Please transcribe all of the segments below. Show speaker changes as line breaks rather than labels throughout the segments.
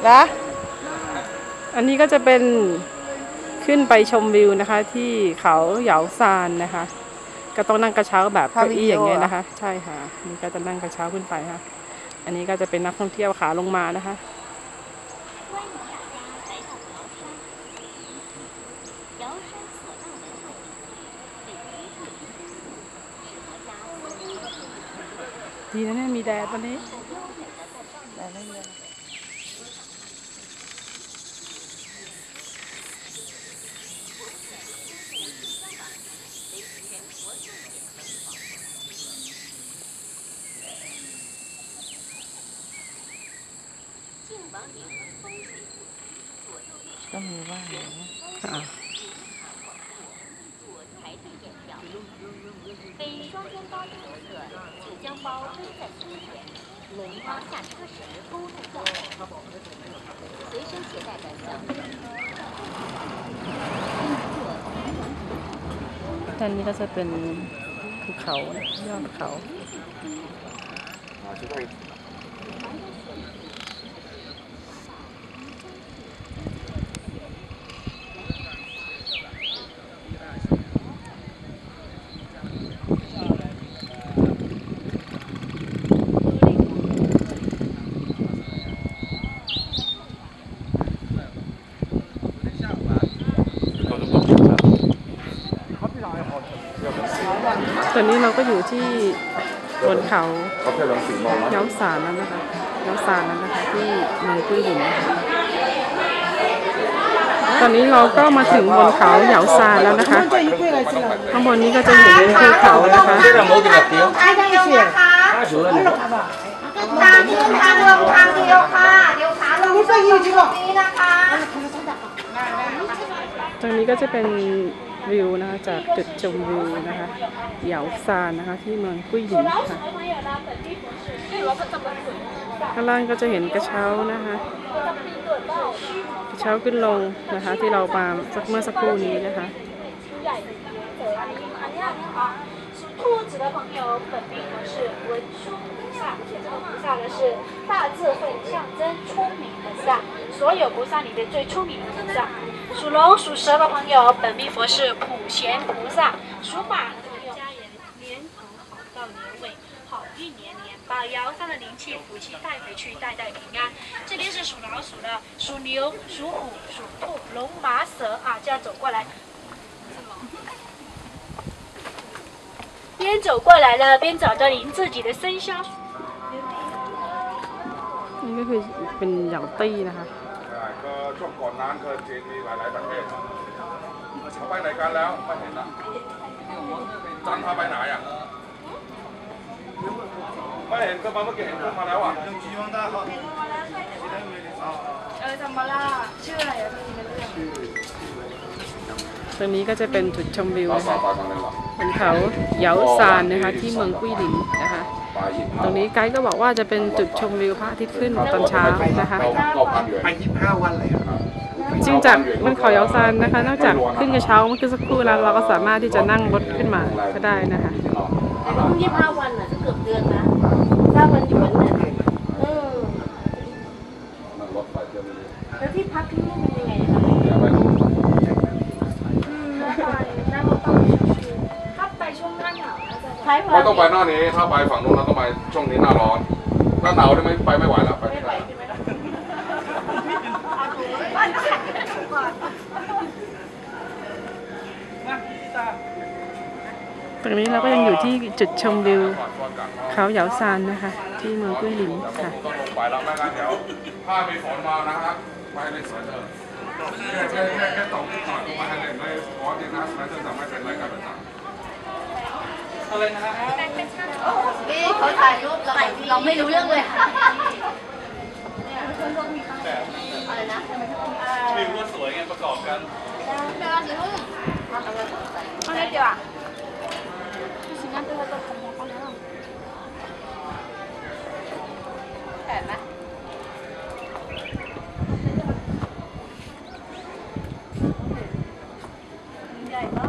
นะอันนี้ก็จะเป็นขึ้นไปชมวิวนะคะที่เขาเหยาซานนะคะก็ต้องนั่งกระเช้าแบบเก้าอี้อย่างเงี้ยนะคะใช่ค่ะนี่ก็จะนั่งกระเช้าขึ้นไปค่ะอันนี้ก็จะเป็นนักท่องเที่ยวขาลงมานะคะดีนะเนี่ยมีแดดวันนี้แดดไม่เยอะก็มีว่าค่ะด้านนี้ก็จะเป็นภูเขายอดเขาตอนนี้เราก็อยู่ที่บนเขาเย้าซานแล้วนะคะเย้าซานแล้วนะคะที่เมืองกุ้ยหลินตอนนี้เราก็มาถึงบนเขาเหยาซานแล้วนะคะข้างบนนี้ก็จะเห็นภูเขานะคะ
ทางเดียวค่ะเดี๋ยวขาลงตรงนี้นะคะ
ตรงนี้ก็จะเป็นวิวนะคะจากจุดชมวิวนะคะเหยาซานนะคะที่เมืองกุ้ยหลินค่ะข้างล่างก็จะเห็นกระเช้านะคะกระเช้าขึ้นลงนะคะที่เรามาเมื่อสักครู่นี้นะคะ
兔子的朋友本命呢是文殊菩萨，而且这个菩萨呢是大智慧象征聪明菩萨，所有菩萨里面最聪明的菩萨。属龙属蛇的朋友本命佛是普贤菩萨，属马的朋友家人年头好到年尾，好运连连，把摇上的灵气福气带回去，代代平安。这边是属老鼠的，属牛、属虎、属兔、龙、马、蛇啊，这样走过来。边走过来了，边找到您自己的生肖。
นี่ก็คือเป็นเหยาตี้นะคะ
ก็ช่วงก่อนนั้นก็จีนมีหลายประเทศเขาไปไหนกันแล้วไม่เห็นละจันพาไปไหนอ่ะไม่เห็นก็มาเมื่อกี้เห็นพูดมาแล้วอ่ะ
怎么啦？ชื่ออะไรอ่ะพี่เรื่อง
ตรงนี้ก็จะเป็นจุดชมวิวนะคะบนเขาเหยาซานนะคะที่เมืองกุ้ยหลินนะคะตรงนี้ไกด์ก็บอกว่าจะเป็นจุดชมวิวพระอาทิตย์ขึ้นตอนเช้านะคะ
ไป25 วันเลย
จริงจากบนเขาเหยาซานนะคะนอกจากขึ้นกระเช้าเมื่อกี้สักครู่แล้วเราก็สามารถที่จะนั่งรถขึ้นมาก็ได้นะคะ
25 วันอ่ะจะเกือบเดือนนะถ้าวันหยุดเนี่ยแล้วที่พักที่นี่เป็นยังไงคะถ้าไปช่วงหน้าหนาว
ไม่ต้องไปหน้านี้ถ้าไปฝั่งนู้นเราต้องไปช่วงนี้หน้าร้อนหน้าหนาวได้ไหมไปไม่ไหวแล้วไปไม่ได้
ตรงนี้เราก็ยังอยู่ที่จุดชมวิวเขาเหยาซานนะคะที่เมืองกุ้ยหลินค่ะ
ต้องลงไปแล้วแม่กันเดี๋ยวถ้ามีฝนมานะครับไปในสวนเถอะแค่ตกหน่อยลงมาทางไหนไม่เพราะที่น้ำมันจะทำให้เป็นรายการต่างอะไรนะฮะ
พี่เขาถ่ายรูปเราไม่รู้เรื่องเลยอะไรนะ
วิวก็สวยไงประกอบกัน
เอาเลยเดี๋ยวอ่ะสิ่งนั้นเป็นตัวของเขาแล้วแอบไหมใหญ่มาก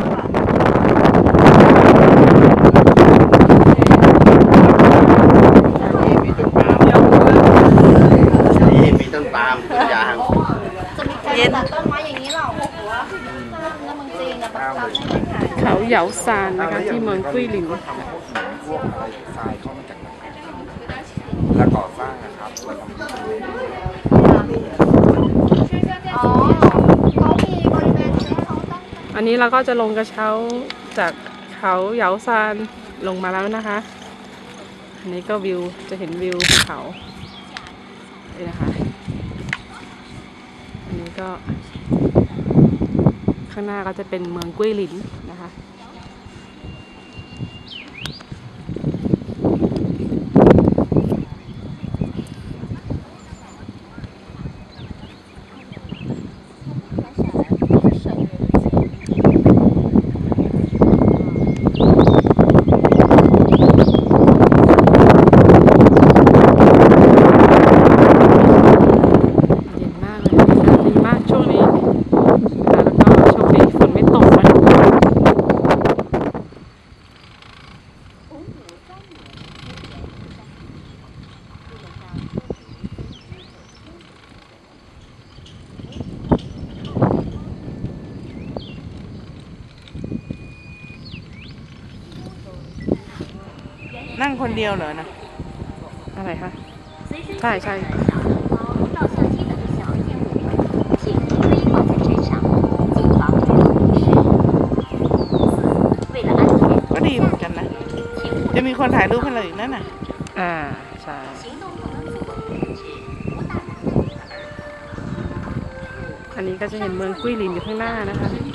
มีต้นปา
ามคุณยาม
จะมีใครตัดต้นไม้อย่างนี้หรอถ้าเมืองจีนนะบังคับให้ไม่ขาย
เขาเหยาซานนะคะที่เมืองกุ้ยหลิน
ทำพวกหินพวกอะไรทรายเข้ามาจากไหนแล้วก่อสร้างนะครับแล้วก็มี
อ๋อเขามีบริเวณที่เขาตั้ง
อันนี้เราก็จะลงกระเช้าจากเขาเหยาซานลงมาแล้วนะคะ อันนี้ก็วิวจะเห็นวิวภูเขานี่นะคะ อันนี้ก็ข้างหน้าก็จะเป็นเมืองกุ้ยหลินนะคะ เย็นมากเลยอากาศดีมากช่วงนี้นะคะแล้วก็โชคดีฝนไม่ตกนะคะ
นั่งคนเดียวเหรอนะ
อะไรคะใช่ใช่
到相机等小业务，请依规放在身上，谨防注意遗失。为了安全，
ก็ดีเหมือนกันนะ
请勿
จะมีคนถ่ายรูปให้เราอีกนั่นน่ะ
ใช่
行动不能自我控制，不大胆。
อันนี้ก็จะเห็นเมืองกุ้ยหลินอยู่ข้างหน้านะคะ